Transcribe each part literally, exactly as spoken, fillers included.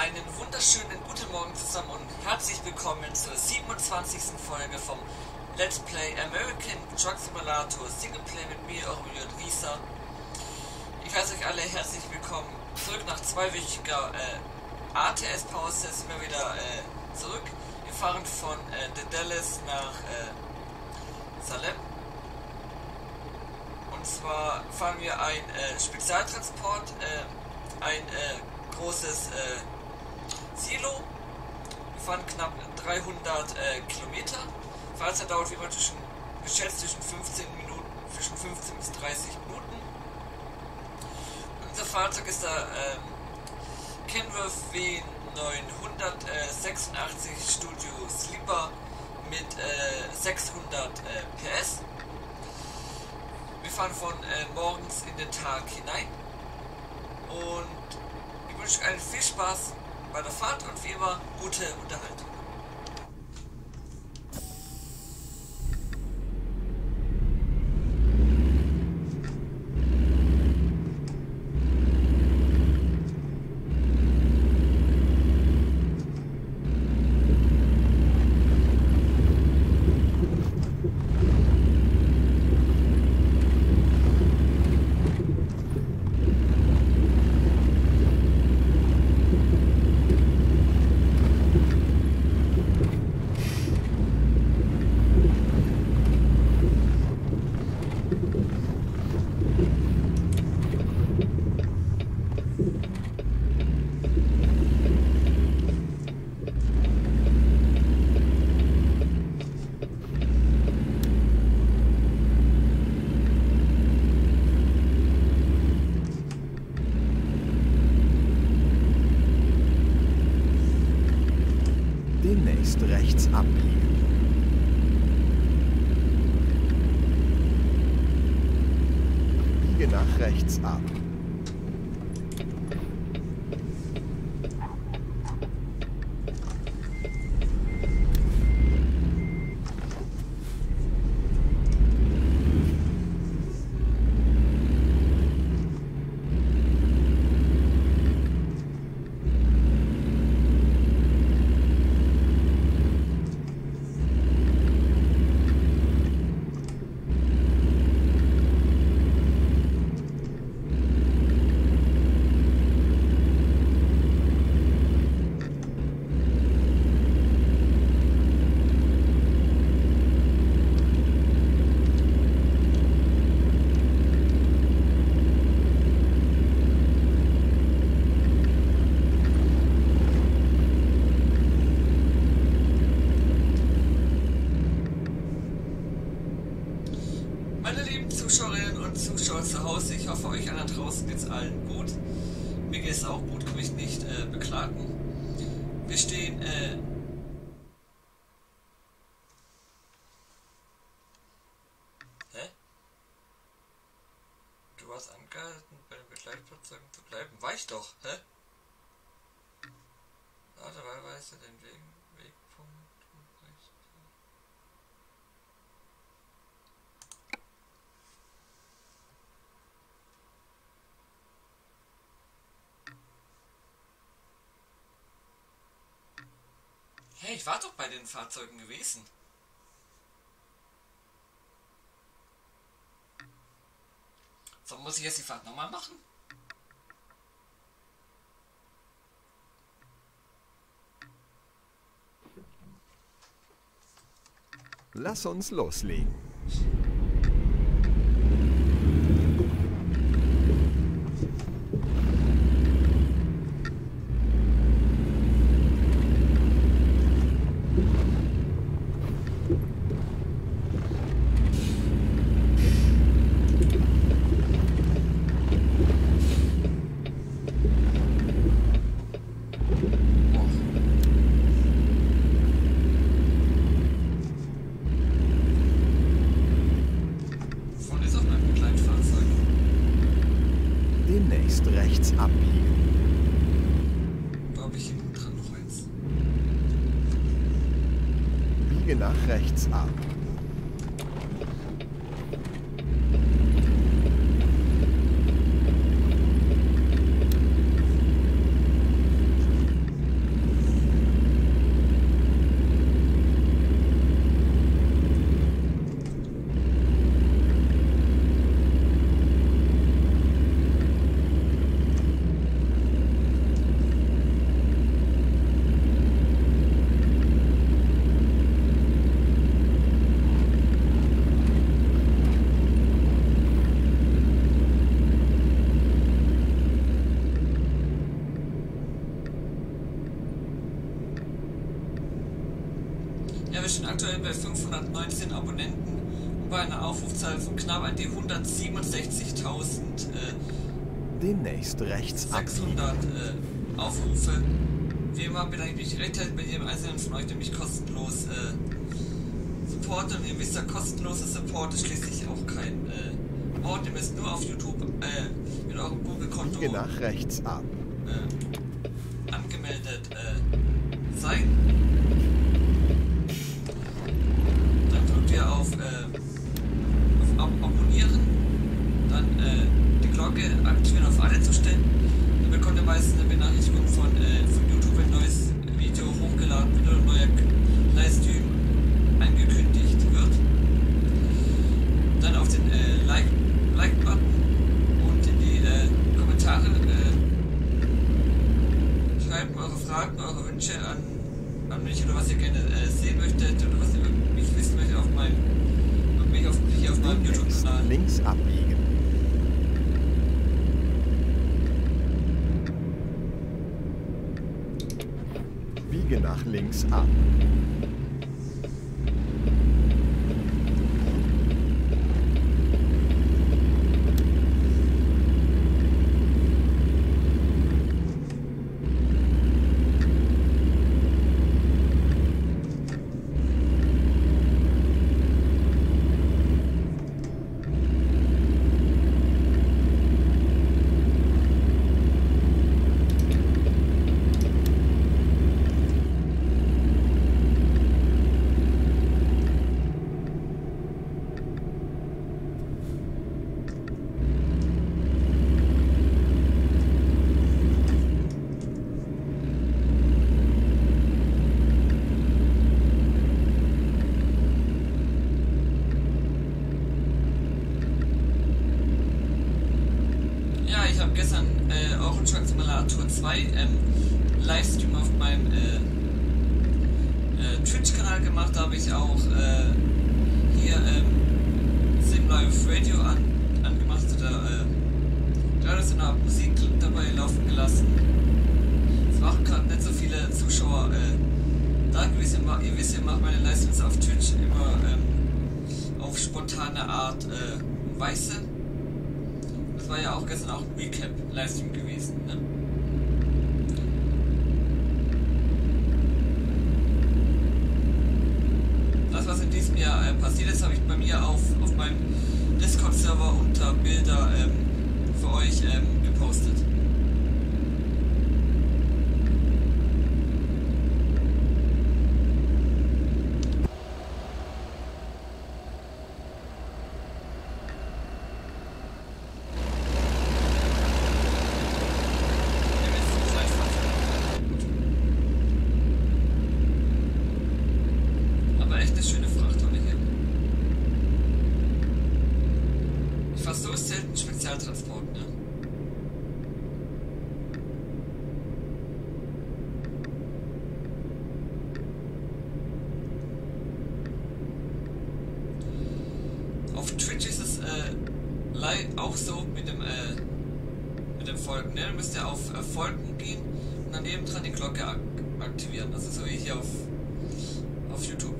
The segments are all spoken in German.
Einen wunderschönen guten Morgen zusammen und herzlich willkommen zur siebenundzwanzigsten Folge vom Let's Play American Truck Simulator Singleplay mit mir, eurem Risa. Ich heiße euch alle herzlich willkommen zurück nach zweiwöchiger äh, A T S-Pause. Sind wir wieder äh, zurück. Wir fahren von äh, The Dallas nach äh, Salem. Und zwar fahren wir ein äh, Spezialtransport, äh, ein äh, großes äh, Silo. Wir fahren knapp dreihundert äh, Kilometer. Fahrzeit dauert wie immer zwischen, geschätzt zwischen fünfzehn Minuten, zwischen fünfzehn bis dreißig Minuten. Unser Fahrzeug ist der ähm, Kenworth W neunhundertsechsundachtzig Studio Sleeper mit äh, sechshundert äh, P S. Wir fahren von äh, morgens in den Tag hinein und ich wünsche euch allen viel Spaß bei der Fahrt und wie immer gute Unterhaltung. Demnächst rechts abbiegen. Biege nach rechts ab. Meine lieben Zuschauerinnen und Zuschauer zu Hause, ich hoffe euch allen draußen geht's allen gut. Mir geht es auch gut, kann mich nicht äh, beklagen. Wir stehen äh, Hä? Du warst angehalten, bei den Begleitfahrzeugen zu bleiben. War ich doch, hä? Ja, dabei weißt du den Weg, Wegpunkt. Hey, ich war doch bei den Fahrzeugen gewesen. So, muss ich jetzt die Fahrt nochmal machen? Lass uns loslegen. Demnächst rechts abbiegen. Da habe ich hinten dran noch eins. Biege nach rechts ab. stehen aktuell bei fünfhundertneunzehn Abonnenten und bei einer Aufrufzahl von knapp an die hundertsiebenundsechzigtausend äh, Demnächst rechts abbiegen. sechshundert äh, Aufrufe. Wie immer bedanke ich mich recht herzlich bei jedem einzelnen von euch, der mich kostenlos äh, supportet. Und ihr wisst ja, kostenloser Support ist schließlich auch kein äh, Wort. Ihr müsst nur auf YouTube äh, mit eurem Google-Konto Biege nach rechts ab. äh, angemeldet äh, sein. Dann drückt ihr auf, äh, auf Ab Abonnieren, dann äh, die Glocke aktivieren auf alle zu stellen. Dann bekommt ihr meistens eine Benachrichtigung von, äh, von YouTube, wenn ein neues Video hochgeladen wird oder ein neuer Livestream angekündigt wird. Dann auf den äh, Like-Button Like und in die äh, Kommentare äh, schreibt eure Fragen, eure Wünsche an, an mich oder was ihr gerne äh, sehen möchtet oder was ihr mich wissen möchtet auf meinem, mich auf, hier auf meinem YouTube-Kanal. Links abbiegen. Biege nach links ab. Gestern äh, Euro Truck Simulator zwei ähm, Livestream auf meinem äh, äh, Twitch-Kanal gemacht. Da habe ich auch äh, hier ähm, Sim Live Radio an, angemacht oder äh, gerade so eine Musik dabei laufen gelassen. Es waren gerade nicht so viele Zuschauer äh, da gewesen. Ihr wisst, ihr macht meine Livestreams auf Twitch immer ähm, auf spontane Art äh, Weise. Das war ja auch gestern auch ein Recap-Livestream gewesen, ne? Das, was in diesem Jahr äh, passiert ist, habe ich bei mir auf, auf meinem Discord-Server unter Bilder ähm, für euch ähm, gepostet. Schöne Frachttonne hier. Ich fahr so selten Spezialtransport, ne? Auf Twitch ist es äh, auch so mit dem äh, mit dem Folgen, ne? Dann müsst ihr auf äh, Folgen gehen und dann nebendran die Glocke ak aktivieren. Das ist so wie hier auf, auf YouTube.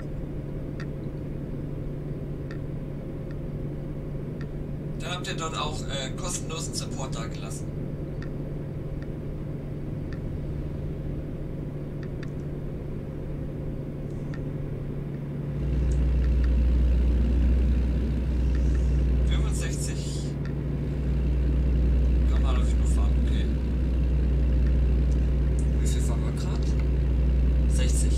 Dann habt ihr dort auch äh, kostenlosen Support da gelassen. fünfundsechzig. Kann man auf nur fahren, okay. Wie viel fahren wir gerade? sechzig.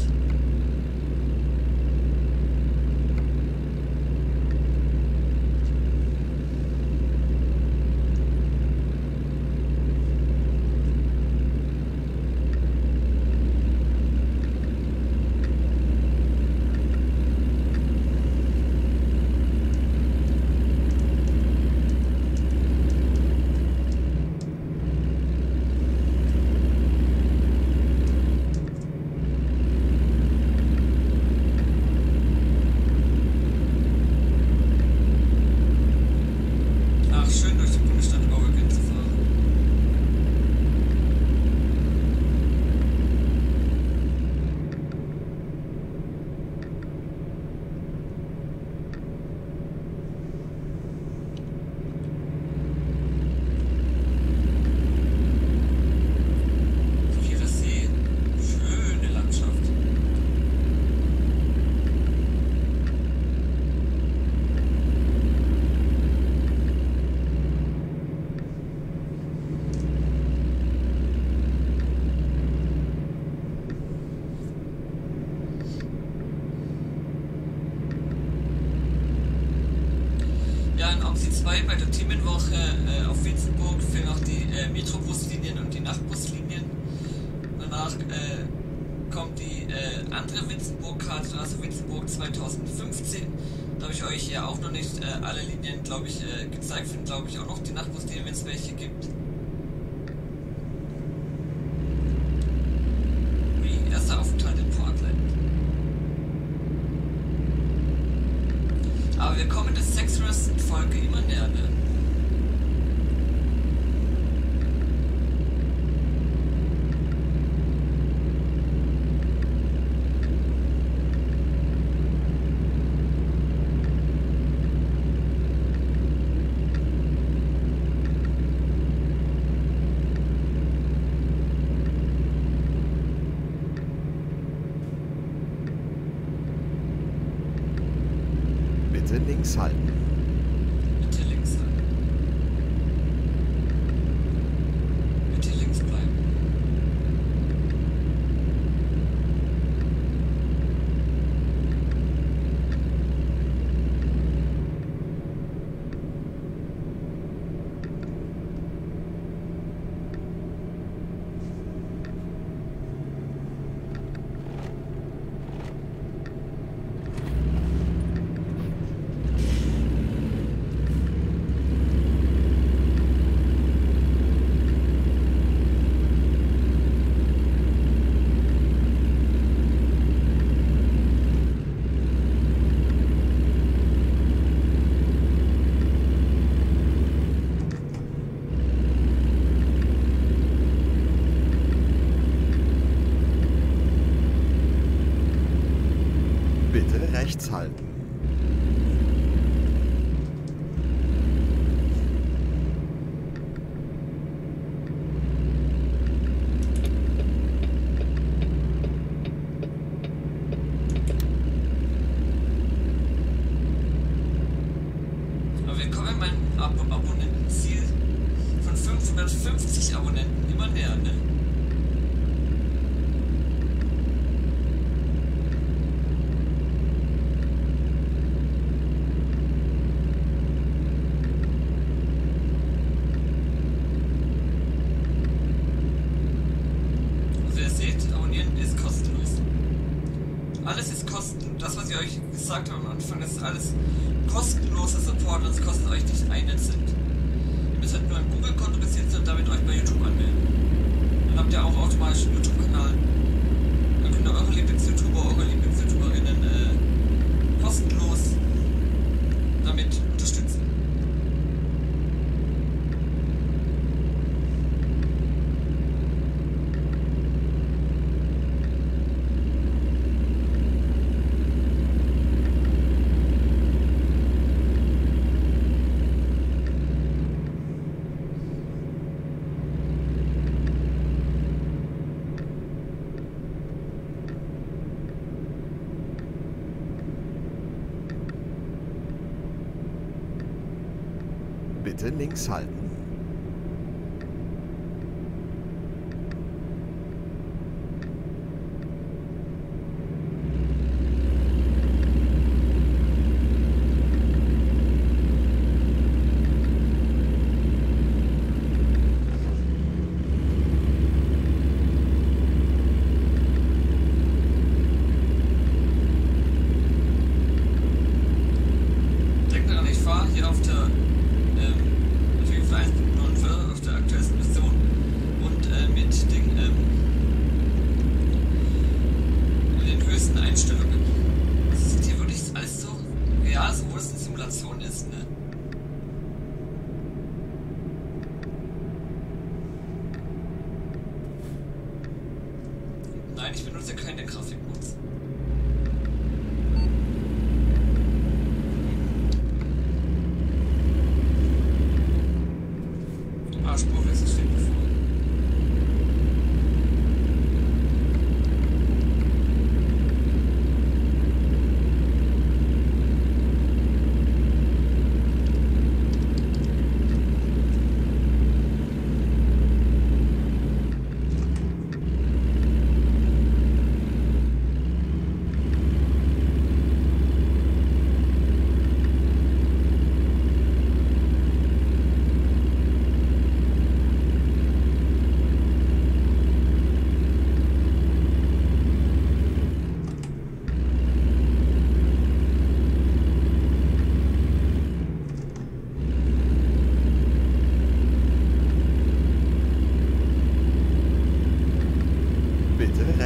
dabei bei der Themenwoche äh, auf Witzenburg für noch die äh, Metrobuslinien und die Nachtbuslinien. Danach äh, kommt die äh, andere Witzenburg-Karte, also Witzenburg zweitausendfünfzehn. Da habe ich euch ja auch noch nicht äh, alle Linien, glaube ich, äh, gezeigt. Finden, glaube ich, auch noch die Nachtbuslinien, wenn es welche gibt. Wie erster Aufenthalt in Portland. Aber wir kommen der Sexrest-Folge immer näher, ne? Bitte links halten. Bitte links halten. Bitte links bleiben. Bitte rechts halten. Aber wir kommen meinem Ab Abonnentenziel von fünfhundertfünfzig Abonnenten immer näher, ne? Also ihr seht, abonnieren ist kostenlos. Alles ist kostenlos. Das, was ich euch gesagt habe am Anfang, das ist alles kostenloser Support und es kostet euch nicht einen Cent. Ihr müsst halt nur ein Google-Konto besitzen und damit euch bei YouTube anmelden. Dann habt ihr auch automatisch einen YouTube-Kanal. Dann könnt ihr eure Lieblings-YouTuber, eure Lieblings-YouTuberinnen äh, kostenlos damit unterstützen. Bitte links halten. Denkt daran, ich fahre hier auf der ähm, eins Punkt neun auf der aktuellsten Version und äh, mit den, ähm, den höchsten Einstellungen. Das ist hier wirklich alles so real, obwohl es eine Simulation ist, ne? Nein, ich benutze keine Grafikmods. Ah, Spurwechsel steht bevor.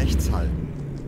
rechts halten.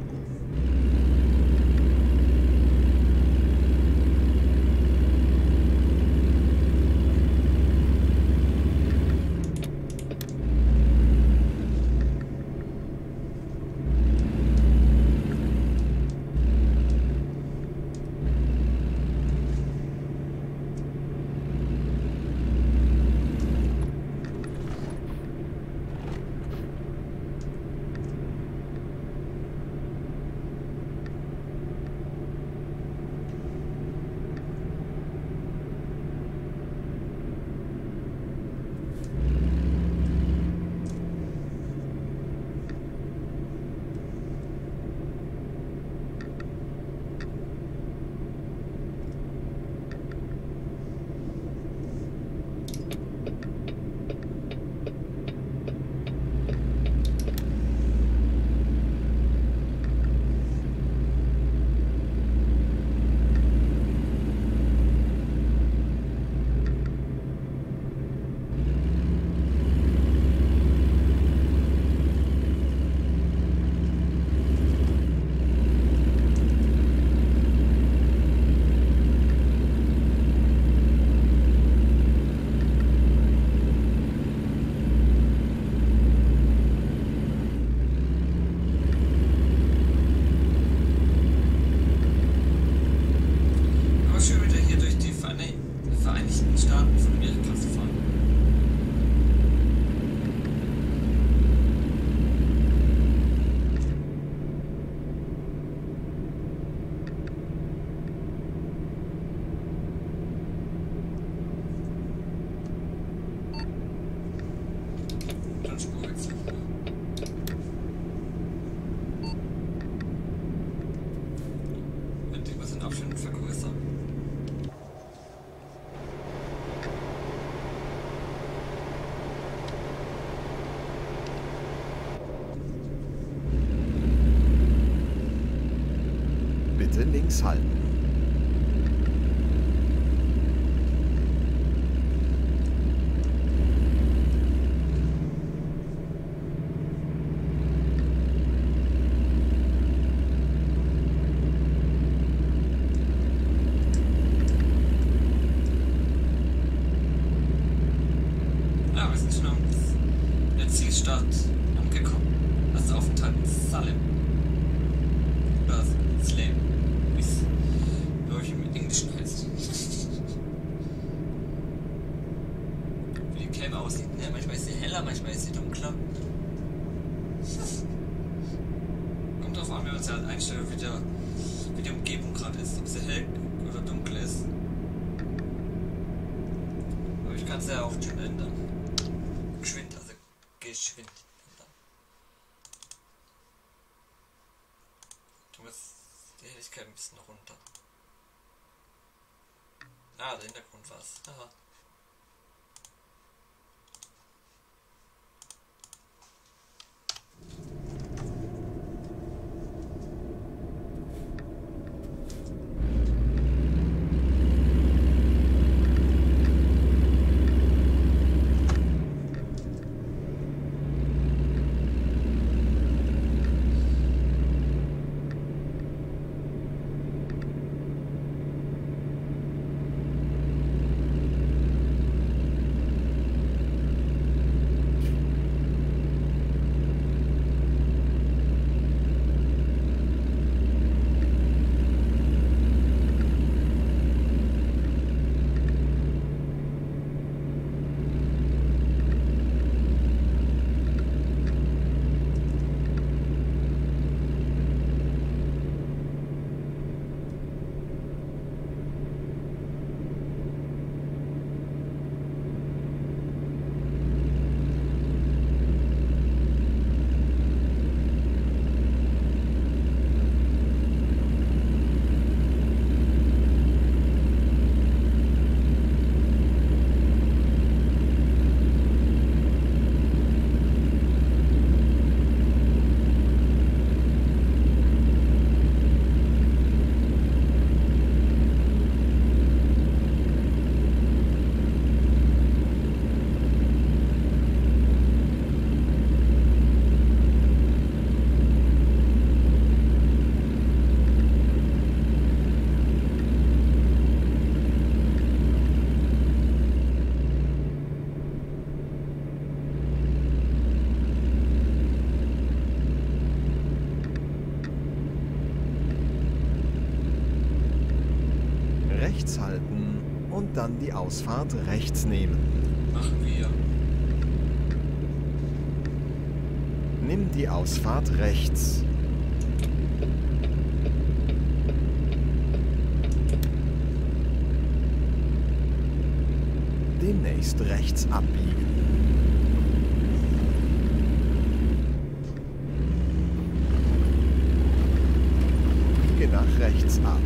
Bitte links halten. Ja, wir sind schon am der Zielstadt angekommen. Das Aufenthalt in Salem. Oder Salem, wie es, glaube ich, im Englischen heißt. Wie die Kälte aussieht, ne? Manchmal ist sie heller, manchmal ist sie dunkler. Kommt drauf an, wie man es halt einstellt, wie, der, wie die Umgebung gerade ist, ob sie hell oder dunkel ist. Aber ich kann es ja auch schon ändern. Geschwind, also geschwind ändern. Du musst die Helligkeit ein bisschen runter. Ah, der Hintergrund war's. Aha. rechts halten und dann die Ausfahrt rechts nehmen. Machen wir. Nimm die Ausfahrt rechts. Demnächst rechts abbiegen. Biege nach rechts ab.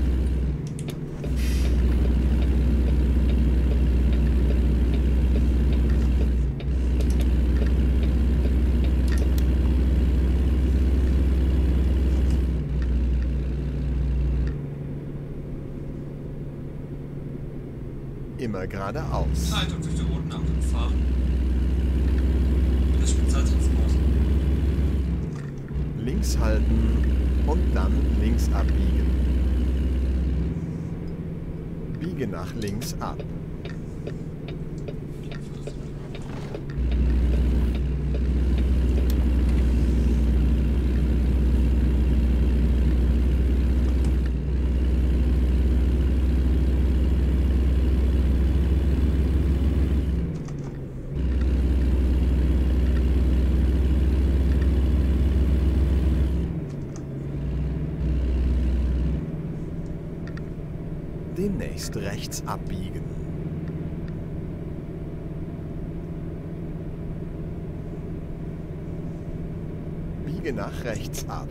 Immer geradeaus. Halt und durch die roten Ampeln fahren. Das Spezialtransport. Links halten und dann links abbiegen. Biege nach links ab. Demnächst rechts abbiegen. Biege nach rechts ab.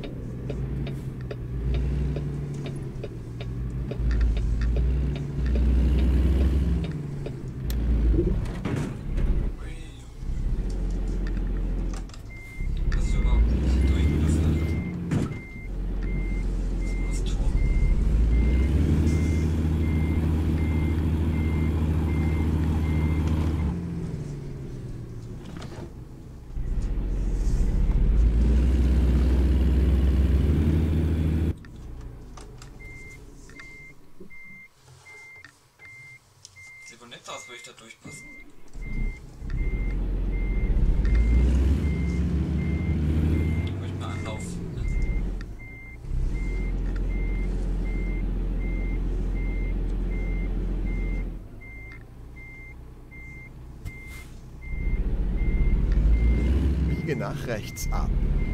Das ist überhaupt nicht durchgefallen. Das ist Tor. Sieht wohl nett aus, würde ich da durchpassen. Ich möchte mal Anlauf. Biege nach rechts ab.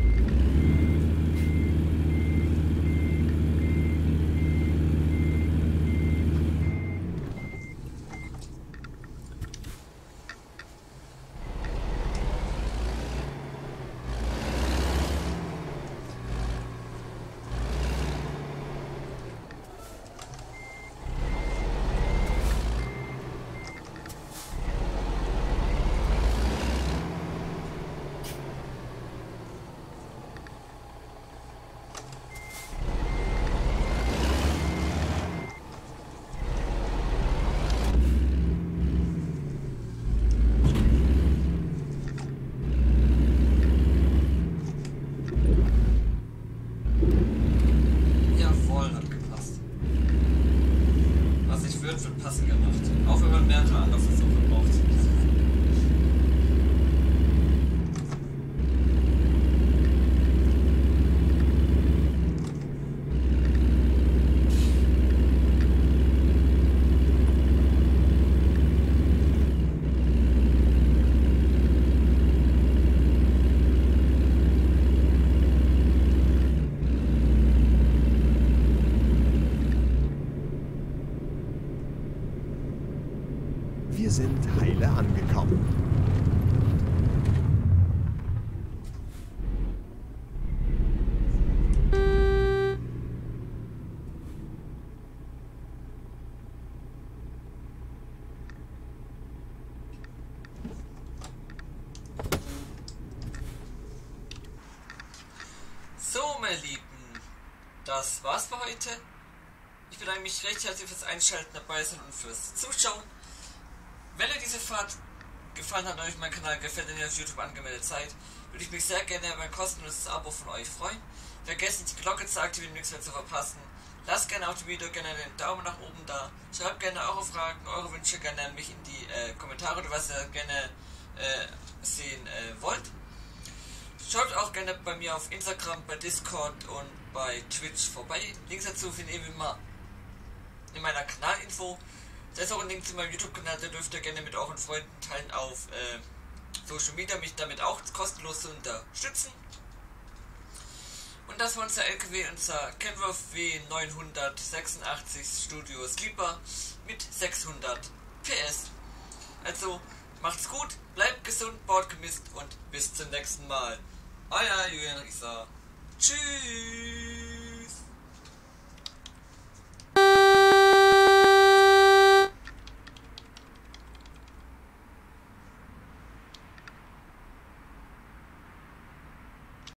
Jawohl, hat gepasst. Was ich wird, wird passend gemacht. Auch wenn man mehrere Anlaufversuche braucht. Wir sind heile angekommen. So, meine Lieben, das war's für heute. Ich bedanke mich recht herzlich fürs Einschalten, dabei sein und fürs Zuschauen. Wenn euch diese Fahrt gefallen hat und euch mein Kanal gefällt, wenn ihr auf YouTube angemeldet seid, würde ich mich sehr gerne über ein kostenloses Abo von euch freuen. Vergesst nicht die Glocke zu aktivieren, um nichts mehr zu verpassen. Lasst gerne auf dem Video gerne den Daumen nach oben da. Schreibt gerne eure Fragen, eure Wünsche gerne an mich in die äh, Kommentare, oder was ihr gerne äh, sehen äh, wollt. Schaut auch gerne bei mir auf Instagram, bei Discord und bei Twitch vorbei. Links dazu findet ihr wie immer in meiner Kanalinfo. Da ist auch ein Link zu meinem YouTube-Kanal, da dürft ihr gerne mit euren Freunden teilen auf äh, Social Media, mich damit auch kostenlos zu unterstützen. Und das war unser L K W, unser Kenworth W neunhundertsechsundachtzig Studio Sleeper mit sechshundert P S. Also macht's gut, bleibt gesund, baut gemisst und bis zum nächsten Mal. Euer Julian Rieser. Tschüss.